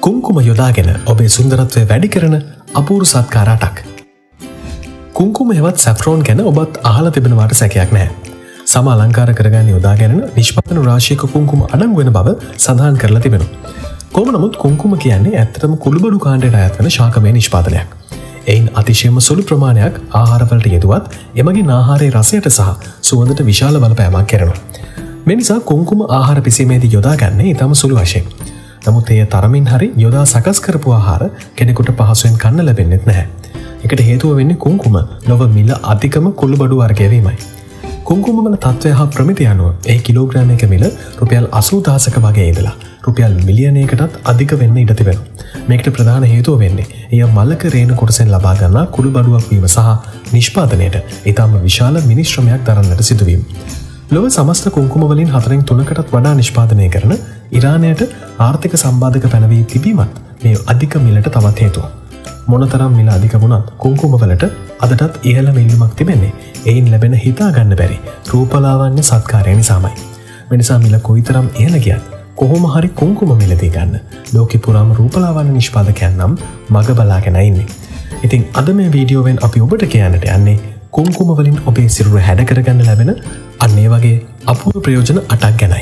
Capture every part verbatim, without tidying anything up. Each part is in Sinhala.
කුංකුම යොදාගෙන ඔබේ සුන්දරත්වය වැඩි කරන අපූරු සත්කාර අටක්. කුංකුම හෙවත් සැෆ්‍රෝන් ගැන ඔබත් අහලා තිබෙනවාට සැකයක් නැහැ. සම අලංකාර කරගන්න යොදාගෙන නිෂ්පාදන රාශියක කුංකුම අඩංගු වෙන බව සඳහන් කරලා තිබෙනවා. කොහොම නමුත් කුංකුම කියන්නේ ඇත්තටම කුළුබඩු කාණ්ඩයට අයත් වෙන ශාකමය නිෂ්පාදනයක්. එයින් අතිශයම සුළු ප්‍රමාණයක් ආහාරවලට යෙදුවත් එමගින් ආහාරයේ රසයට සහ සුවඳට විශාල බලපෑමක් කරනවා. මේ නිසා කුංකුම ආහාර පිසීමේදී යොදාගන්නේ ඊටම සුළු වශයෙන්. නමුත් එය තරමින් හරි යොදා සකස් කරපු ආහාර කෙනෙකුට පහසුවෙන් කන්න ලැබෙන්නේ නැහැ. ඒකට හේතුව වෙන්නේ කුංකුම ලොව මිල අධිකම කුළුබඩු වර්ගය වීමයි. කුංකුම වල තත්ත්වය හා ප්‍රමිතිය අනුව ඒ කිලෝග්‍රෑමයක මිල රුපියල් අසූ දහසක වගේ ඉඳලා රුපියල් මිලියනයකටත් අධික වෙන්න ඉඩ තිබෙනවා. මේකට ප්‍රධාන හේතුව වෙන්නේ එය මලක රේණු කොටසෙන් ලබා ගන්නා කුළුබඩුවක් වීම සහ නිෂ්පාදනයට ඊටම විශාල මිනිශ්‍රමයක් දරන්නට සිදුවීම. ලොව සමස්ත කුංකුම වලින් හතරෙන් තුනකටත් වඩා නිෂ්පාදනය කරන ඉරානයට ආර්ථික සම්බාධක පැනවී තිබීමත් මේ අධික මිලට තවත් හේතුවක්. මොනතරම් මිල අධික වුණත් කුංකුම වලට අදටත් ඉහළ මිල්ලුමක් තිබෙන්නේ එයින් ලැබෙන හිතා ගන්න බැරි රූපලාවන්‍ය සත්කාරය නිසාමයි. මේ නිසා මිල කොයිතරම් ඉහළ ගියත් කොහොම හරි කුංකුම මිලදී ගන්න ලෝකෙ පුරාම රූපලාවන්‍ය නිෂ්පාදකයන් නම් මග බලාගෙන ඉන්නේ. ඉතින් අද මේ වීඩියෝවෙන් අපි ඔබට කියන්නට යන්නේ කුංකුම වලින් ඔබේ සිරුර හැඩ කරගන්න ලැබෙන අන්න ඒ වගේ අපූර්ව ප්‍රයෝජන අටක් ගැනයි.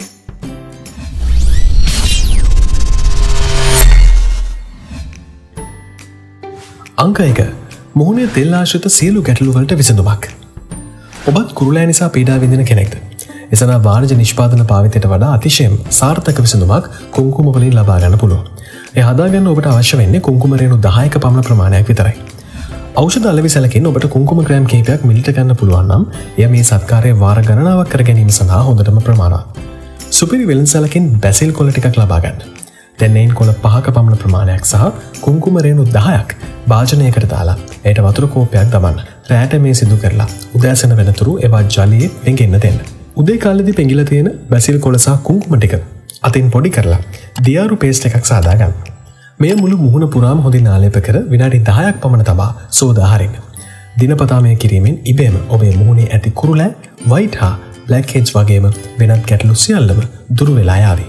අංක එක මුහුණේ තෙල් ආශ්‍රිත සියලු ගැටලු වලට විසඳුමක්. ඔබත් කුරුලෑ නිසා පීඩා විඳින කෙනෙක්ද? එසේනම් වාණිජ නිෂ්පාදන භාවිතයට වඩා අතිශයින් සාර්ථක විසඳුමක් කුංකුම වලින් ලබා ගන්න පුළුවන්. ඒ හදාගන්න ඔබට අවශ්‍ය වෙන්නේ කුංකුම රේණු දහයක පමණ ප්‍රමාණයක් විතරයි. ඖෂධ අලෙවි සැලකින් ඔබට කුංකුම ග්‍රෑම් කීපයක් මිලට ගන්න පුළුවන් නම් එය මේ සත්කාරයේ වාර ගණනාවක් කර ගැනීම සඳහා හොඳටම ප්‍රමාණවත්. සුපිරි වෙළඳ සැලකින් බැසිල් කොළ ටිකක් ලබා ගන්න. දෙන්නයින් කොළ පහක පමණ ප්‍රමාණයක් සහ කුංකුම රේණු දහයක් භාජනයකට දාලා ඒට වතුර කෝපයක් දමන්න. රැට මේ සිදු කරලා උදෑසන වෙනතුරු ඒවා ජලයේ පෙඟෙන්න දෙන්න. උදේ කාලෙදී පෙඟිලා තියෙන බැසිල් කොළ සහ කුංකුම ටික අතින් පොඩි කරලා දියාරු පේස්ට් එකක් සාදා ගන්න. මේ මුළු මුහුණ පුරාම හොඳින් ආලේප කර විනාඩි දහයක් පමණ තබා සෝදා හරින්න. දිනපතා මේ කිරීමෙන් ඉබේම ඔබේ මුහුණේ ඇති කුරුලෑ, වයිට් හා බ්ලැක් හෙඩ්ස් වගේම වෙනත් ගැටලු සියල්ලම දුරු වෙලා යාවි.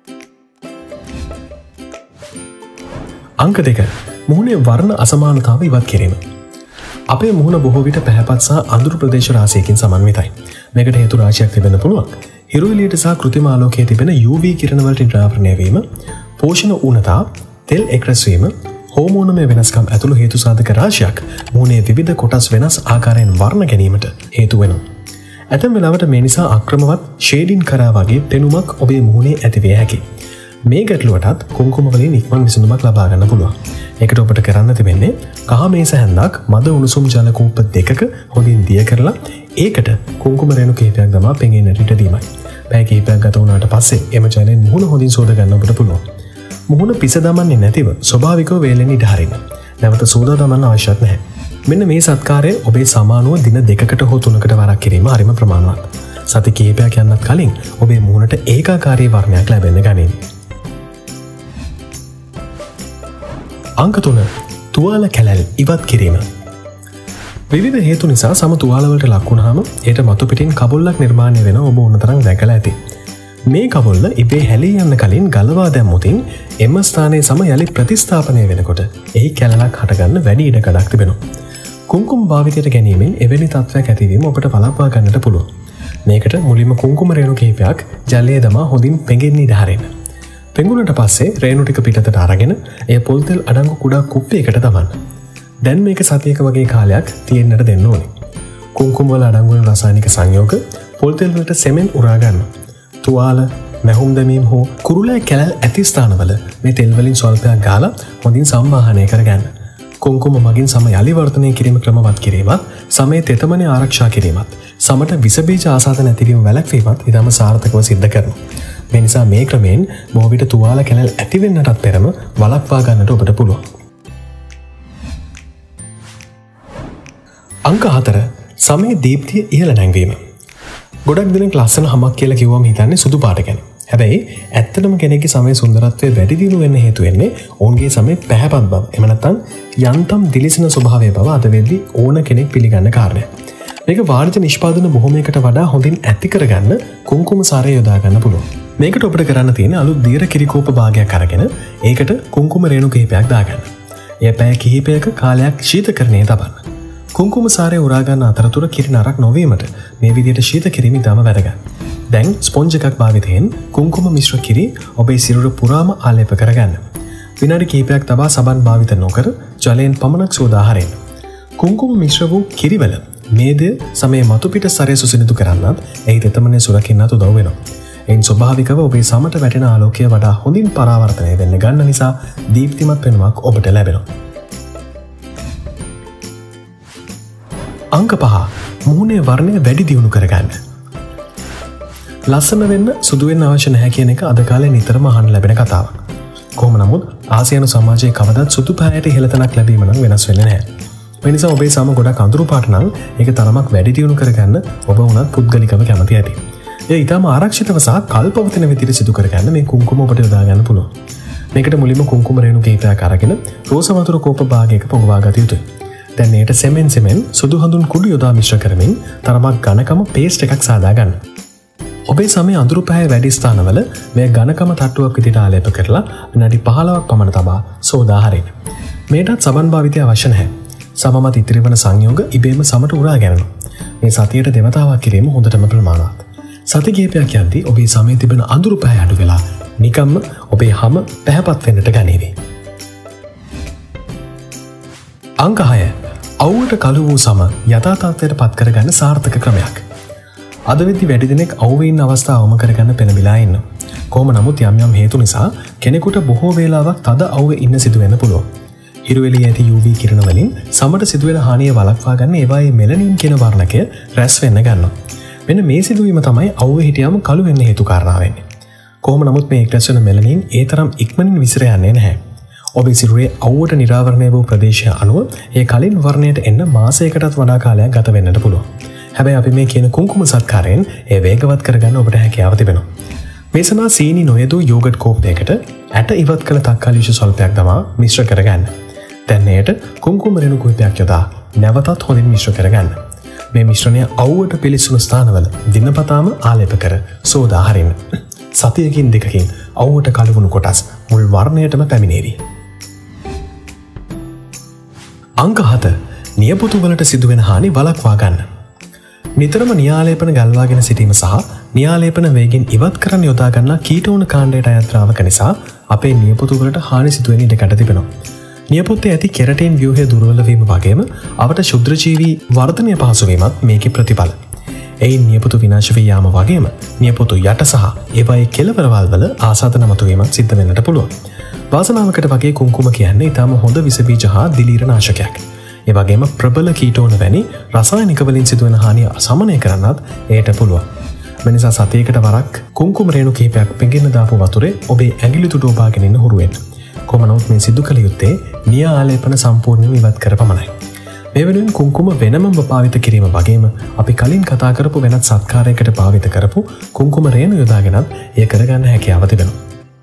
අංක දෙක මුහුණේ වර්ණ අසමානතාව ඉවත් කිරීම. අපේ මුහුණ බොහෝ විට පැහැපත් සහ අඳුරු ප්‍රදේශ රාශියකින් සමන්විතයි. මේකට හේතු රාශියක් තිබෙන්න පුළුවන්. හිරු එළියට සහ කෘත්‍රිම ආලෝකයේ තිබෙන යූ වී කිරණ වලට නිරාවරණය වීම, පෝෂණ ඌනතාව, තෙල් එක්රැස්වීම, හෝමෝනමය වෙනස්කම් ඇතුළු හේතු සාධක රාශියක් මුහුණේ විවිධ කොටස් වෙනස් ආකාරයෙන් වර්ණ ගැනීමට හේතු වෙනවා. ඇතැම් වෙලාවට මේ නිසා අක්‍රමවත් ෂේඩින් කරා වගේ පෙනුමක් ඔබේ මුහුණේ ඇතිවිය හැකියි. මේ ගැටලුවටත් කුංකුම වලින් ඉක්මන් විසඳුමක් ලබා ගන්න පුළුවන්. ඒකට ඔබට කරන්න තිබෙන්නේ කහ මේස හැන්දක් මද උණුසුම් ජල කූප දෙකක හොඳින් දිය කරලා ඒකට කුංකුම රේණු කිහිපයක් දමා පෙඟෙන්නට ඉඩ දීමයි. පැය කිහිපයක් ගත වුණාට පස්සේ එම ජලයෙන් මුහුණ හොඳින් සෝද ගන්න ඔබට පුළුවන්. මුහුණ පිස දමන්නේ නැතිව ස්වභාවිකව වේලෙන් ඉඩ හරින්න. නැවත සෝදා දමන්න අවශ්‍යත් නැහැ. මෙන්න මේ සත්කාරය ඔබේ සමානුව දින දෙකකට හෝ තුනකට වරක් කිරීම හරිම ප්‍රමාණවත්. සති කිහිපයක් යන්නත් කලින් ඔබේ මුහුණට ඒකාකාරී වර්ණයක් ලැබෙන්න ගනින්න. අංක තුන තුවාල කැලැල් ඉවත් කිරීම. විවිධ හේතු නිසා සම තුවාලවලට ලක් වුණාම ඒට මතු පිටින් කබොල්ලක් නිර්මාණය වෙන ඔබ උනතරම් දැකලා ඇති. මේ කබොල්ල ඉබේ හැලී යන්න කලින් ගලවා දැම්මොතින් එම ස්ථානයේ සම යලි ප්‍රතිස්ථාපනය වෙනකොට එහි කැලලක් හටගන්න වැඩි ඉඩ කඩක් තිබෙනවා. කුංකුම භාවිතයට ගැනීමෙන් එවැනි තත්ත්වයක් ඇතිවීම ඔබට වළක්වා ගන්නට පුළුවන්. මේකට මුලින්ම කුංකුම රේණු කිහිපයක් ජලයේ දමා හොඳින් පෙඟෙන්න ඉඩ හරින්න. පෙඟුණට පස්සේ රේණු ටික පිටතට අරගෙන එය පොල් තෙල් අඩංගු කුඩා කුප්පයකට දමන්න. දැන් මේක සතියක වගේ කාලයක් තියෙන්නට දෙන්න ඕනේ. කුංකුම වල අඩංගු වන රසායනික සංයෝග පොල් තෙල් වලට සෙමෙන් උරා ගන්න. තුවාල, මැහුම් දැමීම් හෝ කුරුලෑ කැලැල් ඇති ස්ථානවල මේ තෙල් වලින් ස්වල්පයක් ගාලා හොඳින් සම්වාහනය කරගන්න. කුංකුම මගින් සම යලි වර්ධනය කිරීම ක්‍රමවත් කිරීමත්, සමේ තෙතමනය ආරක්ෂා කිරීමත්, සමට විස බීජ ආසාදන ඇතිවීම වැළැක්වීමත් ඉතාම සාර්ථකව සිද්ධ කරනවා. මේ නිසා මේ ක්‍රමයෙන් බොහෝ විට තුවාල කැලැල් ඇතිවෙන්නටත් පෙරම වළක්වා ගන්නට ඔබට පුළුවන්. අංක හතර සමේ දීප්තිය ඉහළ නැංවීම. ගොඩක් දෙනෙක් ලස්සන හමක් කියලා කිව්වම හිතන්නේ සුදු පාට ගැන. හැබැයි ඇත්තටම කෙනෙක්ගේ සමේ සුන්දරත්වය වැඩි දියුණු වෙන්න හේතු වෙන්නේ ඔවුන්ගේ සමේ පැහැපත් බව. එහෙම නැත්නම් යන්තම් දිලිසෙන ස්වභාවය බව අද වෙද්දී ඕන කෙනෙක් පිළිගන්න කාරණයක්. මේක වාණිජ නිෂ්පාදන බොහොමයකට වඩා හොඳින් ඇති කරගන්න කුංකුම සාරය යොදා ගන්න පුළුවන්. මේකට ඔබට කරන්න තියෙන අලුත් දීර කිරිකෝප භාගයක් අරගෙන ඒකට කුංකුම රේණු කිහිපයක් දාගන්න. එය පැය කිහිපයක කාලයක් ශීතකරණයේ තබන්න. කුංකුම සාරය උරා ගන්න අතරතුර කිරි නරක් නොවීමට මේ විදිහට ශීත කිරීම ඉතාම වැදගත්. දැන් ස්පොන්ජ් එකක් භාවිතයෙන් කුංකුම මිශ්‍ර කිරි ඔබේ සිරුර පුරාම ආලේප කරගන්න. විනාඩි කිහිපයක් තබා සබන් භාවිත නොකර ජලයෙන් පමණක් සෝදා හරින්න. කුංකුම මිශ්‍ර වූ කිරිවල මේද සමේ මතු පිට සරය සුසිනිදු කරන්නත් එහි තෙතමනය සුරකින්නත් උදව් වෙනවා. එයින් ස්වභාවිකව ඔබේ සමට වැටෙන ආලෝකය වඩා හොඳින් පරාවර්තනය වෙන්න ගන්න නිසා දීප්තිමත් පෙනුමක් ඔබට ලැබෙනවා. අංක පහ මුහුණේ වර්ණය වැඩි දියුණු කරගන්න. ලස්සන වෙන්න සුදු වෙන්න අවශ්‍ය නැහැ කියන එක අද කාලේ නිතරම අහන්න ලැබෙන කතාවක්. කොහොම නමුත් ආසියානු සමාජයේ කවදාත් සුදු පැහැයට ඉහළතනක් ලැබීම නම් වෙනස් වෙන්නේ නැහැ. ඒ නිසා ඔබේ සම ගොඩක් අඳුරු පාට නම් ඒක තරමක් වැඩි දියුණු කරගන්න ඔබ වුණත් පුද්ගලිකව කැමති ඇති. ඒ ඊටම ආරක්ෂිතව සහ කල්පවතින විදිහට සිදු කරගන්න මේ කුංකුම ඔබට යොදා ගන්න පුළුවන්. මේකට මුලින්ම කුංකුම රේණු කිහිපයක් අරගෙන රෝස වතුර කෝප භාගයක පොඟවා ගත යුතුයි. දැන් මේකට සෙමෙන් සෙමෙන් සුදු හඳුන් කුඩු යොදා මිශ්‍ර කරමින් තරමක් ඝනකම පේස්ට් එකක් සාදා ගන්න. ඔබේ සමේ අඳුරු පැහැ වැඩි ස්ථානවල මේ ඝනකම තට්ටුවක් විදිහට ආලේප කරලා විනාඩි පහළොවක් පමණ තබා සෝදා හරින්න. මේකටත් සබන් භාවිතය අවශ්‍ය නැහැ. සම මත ඉතිරි වන සංයෝග ඉබේම සමට උරා ගැනෙනවා. මේ සතියට දෙවතාවක් කිරීම හොඳටම ප්‍රමාණවත්. සති කිහිපයක් යද්දී ඔබේ සමේ තිබෙන අඳුරු පැහැ අඩු වෙලා නිකම්ම ඔබේ හම පැහැපත් වෙන්නට ගනීවි. අංක හය අවුවට කළු වූ සම යථා තත්ත්වයට පත් කරගන්න සාර්ථක ක්‍රමයක්. අද වෙද්දි වැඩි දෙනෙක් අවුවේ ඉන්න අවස්ථාව අවම කරගන්න පෙළඹිලා ඉන්නවා. කොහොම නමුත් යම් යම් හේතු නිසා කෙනෙකුට බොහෝ වේලාවක් තද අවුවේ ඉන්න සිදු වෙන්න පුළුවන්. හිරු එළියේ ඇති යූ වී කිරණ වලින් සමට සිදුවෙන හානිය වළක්වා ගන්න ඒවායේ මෙලනින් කියන වර්ණකය රැස් වෙන්න ගන්නවා. මෙන්න මේ සිදුවීම තමයි අවුවේ හිටියාම කළු වෙන්න හේතු කාරණා වෙන්නේ. කොහොම නමුත් මේ රැස් වෙන මෙලනින් ඒ තරම් ඉක්මනින් විසිර යන්නේ නැහැ. ඔබේ සිරුරේ අවුවට නිරාවරණය වූ ප්‍රදේශය අනුව ඒ කලින් වර්ණයට එන්න මාසයකටත් වඩා කාලයක් ගත වෙන්නට පුළුවන්. හැබැයි අපි මේ කියන කුංකුම සත්කාරයෙන් ඒ වේගවත් කරගන්න ඔබට හැකියාව තිබෙනවා. මේ සඳහා සීනි නොයදූ යෝගට් කෝප්පයකට ඇට ඉවත් කළ තක්කාලි විෂ ස්වල්පයක් දමා මිශ්‍ර කරගන්න. දැන් එයට කුංකුම රේණු කුහිපයක් යොදා නැවතත් හොඳින් මිශ්‍ර කරගන්න. මේ මිශ්‍රණය අවුවට පිළිසුණු ස්ථානවල දිනපතාම ආලේප කර සෝදා හරින්න. සතියකින් දෙකකින් අවුවට කළවුණු කොටස් මුල් වර්ණයටම පැමිණේවි. අංක හත නියපොතු වලට සිදුවෙන හානි වළක්වා ගන්න. නිතරම නියාලේපන ගල්වාගෙන සිටීම සහ නියාලේපන වේගෙන් ඉවත් කරන්න යොදා ගන්නා කීටෝන කාණ්ඩයට අයත් ද්‍රාවක නිසා අපේ නියපොතු වලට හානි සිදුවෙන ඉඩකඩ තිබෙනවා. නියපොත්තේ ඇති කෙරටීන් ව්‍යුහය දුර්වල වීම වගේම අවට ශුද්‍රජීවී වර්ධනය පහසු වීමත් මේකේ ප්‍රතිඵල. එයින් නියපොතු විනාශ වී යාම වගේම නියපොතු යට සහ ඒවායේ කෙළවරවල් වල ආසාදන මතුවීමක් සිද්ධ වෙන්නට පුළුවන්. වාසනාවකට වගේ කුංකුම කියන්නේ ඊටම හොඳ විස බීජ හා දිලීර නාශකයක්. ඒ වගේම ප්‍රබල කීටෝන වැනි රසායනික වලින් සිදුවන හානිය සමනය කරන්නත් ඒට පුළුවන්. මේ නිසා සතියකට වරක් කුංකුම රේණු කිහිපයක් පෙඟෙන්න දාපු වතුරේ ඔබේ ඇඟිලි තුඩ ඔබාගෙන ඉන්න හුරු වෙන්න. කොහොම නමුත් මේ සිදු කළ යුත්තේ නියා ආලේපන සම්පූර්ණයෙන් ඉවත් කර පමණයි. මේ වෙනුවෙන් කුංකුම වෙනමම භාවිත කිරීම වගේම අපි කලින් කතා කරපු වෙනත් සත්කාරයකට භාවිත කරපු කුංකුම රේණු යොදාගෙනත් එය කරගන්න හැකියාව තිබෙනවා.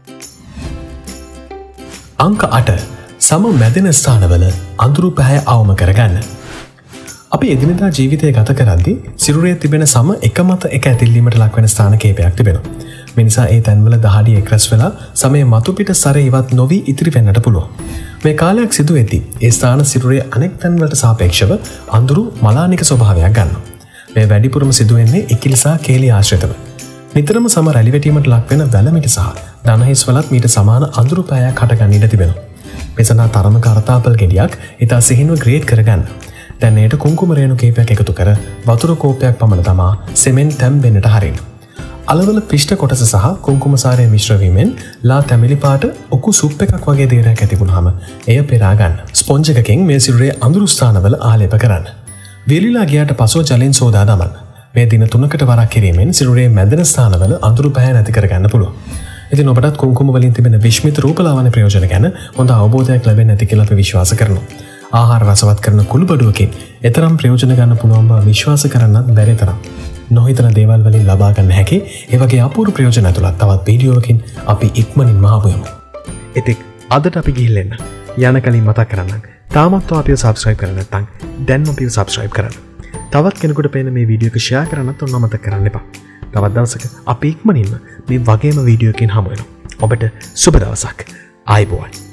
අංක අට සම මැදෙන ස්ථානවල අඳුරු පැහැ අවම කරගන්න. අපි එදිනෙදා ජීවිතය ගත කරද්දී සිරුරේ තිබෙන සම එක මත එක ඇතිල්ලීමට ලක්වෙන ස්ථාන කීපයක් තිබෙනවා. මේ නිසා ඒ තැන්වල දහඩිය එක්රැස් වෙලා සමේ මතු පිට සරය ඉවත් නොවී ඉතිරි වෙන්නට පුළුවන්. මේ කාලයක් සිදු වෙද්දී ඒ ස්ථාන සිරුරේ අනෙක් තැන්වලට සාපේක්ෂව අඳුරු මලානික ස්වභාවයක් ගන්නවා. මේ වැඩිපුරම සිදු වෙන්නේ ඉකිලි සහ කේලි ආශ්‍රිතව. නිතරම සම රැලි වැටීමට ලක්වෙන වැලමිටි සහ දනහිස් වලත් මීට සමාන අඳුරු පැයක් හටගන්න ඉඩ තිබෙනවා. මේ සඳහා තරමක අර්තාපල් ගෙඩියක් ඉතා සිහින්ව ග්‍රේඩ් කරගන්න. දැන් එයට කුංකුම රේණු කිහිපයක් එකතු කර වතුර කෝපයක් පමණ තමා සෙමෙන් තැම්බෙන්නට හරින්න. අලවල පිෂ්ඨ කොටස සහ කුංකුම සාරය මිශ්‍ර වීමෙන් ලා තැමිලි පාට ඔකු සුප් එකක් වගේ දේරයක් ඇති වුණාම එය පෙරා ගන්න. ස්පොන්ජ් එකකින් මේ සිරුරේ අඳුරු ස්ථානවල ආලේප කරන්න. වියලිලා ගියාට පසුව ජලයෙන් සෝදා දමන්න. මේ දින තුනකට වරක් කිරීමෙන් සිරුරේ මැදෙන ස්ථානවල අඳුරු පැහැ නැති කරගන්න පුළුවන්. ඉතින් ඔබටත් කුංකුම වලින් තිබෙන විශ්මිත රූපලාවන්‍ය ප්‍රයෝජන ගැන හොඳ අවබෝධයක් ලැබෙන්නේ නැති කියලා අපි විශ්වාස කරනවා. ආහාර රසවත් කරන කුළුබඩුවකින් එතරම් ප්‍රයෝජන ගන්න පුළුවන් බව විශ්වාස කරන්නත් බැරි තරම්. නොහිතන දේවල් වලින් ලබා ගන්න හැකි ඒ වගේ අපූර්ව ප්‍රයෝජන ඇතුළත් තවත් වීඩියෝවකින් අපි ඉක්මනින්ම ආපු යමු. ඉතින් අදට අපි ගිහින් යන කලින් මතක් කරන්නම්. තාමත් අපිව subscribe කරලා නැත්නම් දැන්ම අපිව subscribe කරන්න. තවත් කෙනෙකුට පේන මේ වීඩියෝ එක share කරන්නත් ඔන්න මතක කරන්න එපා. තවත් දවසක අපි ඉක්මනින්ම මේ වගේම වීඩියෝ එකකින් හමු වෙනවා. ඔබට සුබ දවසක්. ආයුබෝවන්.